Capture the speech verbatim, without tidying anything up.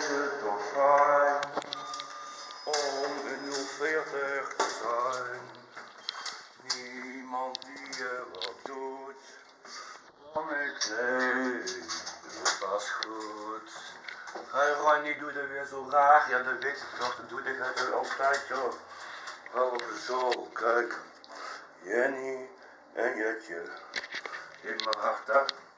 is het toch fijn om een nul veertig te zijn. Niemand die je wat doet, want ik weet het was goed. Hey Ronnie, doe dat weer zo raar, ja dat weet ik toch, dat doe ik het altijd joh. Oh zo, kijk, Jenny en Jetje in mijn hart.